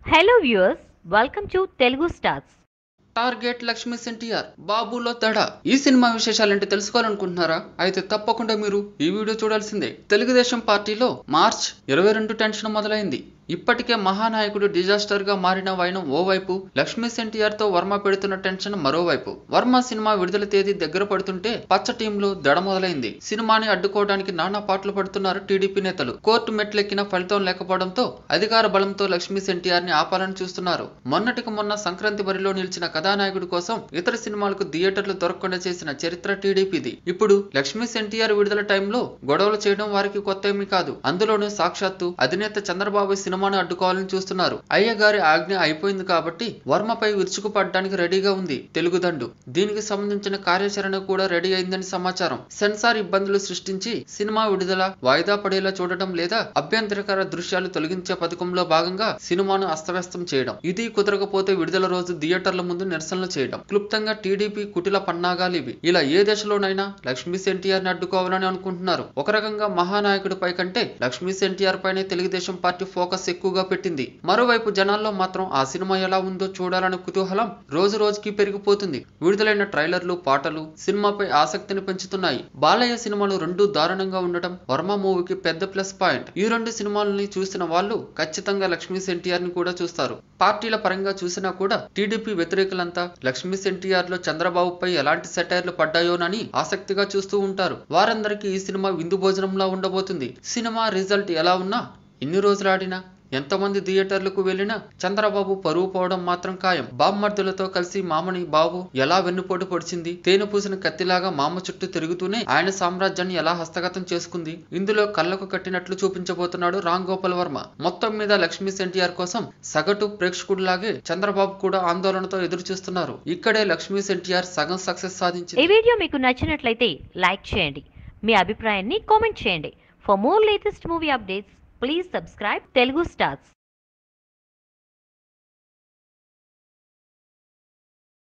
Hello viewers, welcome to Telugu Stars. Target Lakshmi's NTR బాబులో తడ ఈ సినిమా విశేషాలంటే తెలుసుకోవాలనుకుంటున్నారా? అయితే తప్పకుండా మీరు ఈ వీడియో చూడాల్సిందే. తెలుగుదేశం పార్టీలో మార్చ్ 22 టెన్షన్ మొదలైంది. ఇప్పటికే మహానాయకుడు డిజాస్టర్ గా మారిన వైనం ఓవైపు, లక్ష్మీస్ ఎన్టీఆర్ తో వర్మ పెడుతున్న టెన్షన్ మరోవైపు. వర్మ సినిమా విడుదల తేదీ దగ్గర పడుతుంటే పచ్చ టీంలో దడ మొదలైంది. సినిమాని అడ్డుకోవడానికి నానా పాటలు పడుతున్నారు టీడీపీ నేతలు. కోర్టు మెట్లెక్కిన ఫలితం లేకపోవడంతో అధికార బలంతో లక్ష్మీస్ ఎన్టీఆర్ ని ఆపాలని చూస్తున్నారు. మొన్నటికి మొన్న సంక్రాంతి బరిలో నిలిచిన కథానాయకుడి కోసం ఇతర సినిమాలకు థియేటర్లు దొరకకుండా చేసిన చరిత్ర టీడీపీది. ఇప్పుడు లక్ష్మీస్ ఎన్టీఆర్ విడుదల టైంలో గొడవలు చేయడం వారికి కొత్త ఏమీ కాదు. అందులోనూ సాక్షాత్తు అధినేత చంద్రబాబు సినిమాను అడ్డుకోవాలని చూస్తున్నారు. అయ్యగారి ఆజ్ఞ అయిపోయింది కాబట్టి వర్మపై విరుచుకుపడడానికి రెడీగా ఉంది తెలుగు దండు. దీనికి సంబంధించిన కార్యాచరణ కూడా రెడీ అయిందని సమాచారం. సెన్సార్ ఇబ్బందులు సృష్టించి సినిమా విడుదల వాయిదా పడేలా చూడటం లేదా అభ్యంతరకర దృశ్యాలు తొలగించే పథకంలో భాగంగా సినిమాను అస్తవ్యస్తం చేయడం. ఇది కుదరకపోతే విడుదల రోజు థియేటర్ల ముందు నిరసనలు చేయడం. క్లుప్తంగా టీడీపీ కుటిల పన్నాగాలు ఇవి. ఇలా ఏ దశలోనైనా లక్ష్మీస్ ఎన్టీఆర్ ని అడ్డుకోవాలని అనుకుంటున్నారు. ఒక రకంగా మహానాయకుడిపై కంటే లక్ష్మీస్ ఎన్టీఆర్ పైనే తెలుగుదేశం పార్టీ ఫోకస్ ఎక్కువగా పెట్టింది. మరోవైపు జనాల్లో మాత్రం ఆ సినిమా ఎలా ఉందో చూడాలనే కుతూహలం రోజు రోజుకి పెరిగిపోతుంది. విడుదలైన ట్రైలర్లు, పాటలు సినిమాపై ఆసక్తిని పెంచుతున్నాయి. బాలయ్య సినిమాలు రెండూ దారుణంగా ఉండటం వర్మ మూవీకి పెద్ద ప్లస్ పాయింట్. ఈ రెండు సినిమాలని చూసిన వాళ్ళు ఖచ్చితంగా లక్ష్మీస్ ఎన్టీఆర్ ని కూడా చూస్తారు. పార్టీల పరంగా చూసినా కూడా టీడీపీ వ్యతిరేకులంతా లక్ష్మీస్ ఎన్టీఆర్ లో చంద్రబాబుపై ఎలాంటి సెటైర్లు పడ్డాయోనని ఆసక్తిగా చూస్తూ ఉంటారు. వారందరికీ ఈ సినిమా విందు భోజనంలా ఉండబోతుంది. సినిమా రిజల్ట్ ఎలా ఉన్నా, ఇన్ని రోజులు ఆడినా, ఎంతమంది థియేటర్లకు వెళ్లినా చంద్రబాబు పరువు పోవడం మాత్రం ఖాయం. బామ్మర్దులతో కలిసి మామని బాబు ఎలా వెన్నుపోటు పొడిచింది, తేనె పూసిన కత్తిలాగా మామ చుట్టూ తిరుగుతూనే ఆయన సామ్రాజ్యాన్ని ఎలా హస్తగతం చేసుకుంది, ఇందులో కళ్ళకు కట్టినట్లు చూపించబోతున్నాడు రామ్ గోపాల్ వర్మ. మొత్తం మీద లక్ష్మీస్ ఎన్టీఆర్ కోసం సగటు ప్రేక్షకుడిలాగే చంద్రబాబు కూడా ఆందోళనతో ఎదురు చూస్తున్నారు. ఇక్కడే లక్ష్మీస్ ఎన్టీఆర్ సగం సక్సెస్ సాధించింది. ఈ వీడియో మీకు నచ్చినట్లయితే లైక్ చేయండి, మీ అభిప్రాయాన్ని కామెంట్ చేయండి. For more latest movie updates, please subscribe Telugu Stars.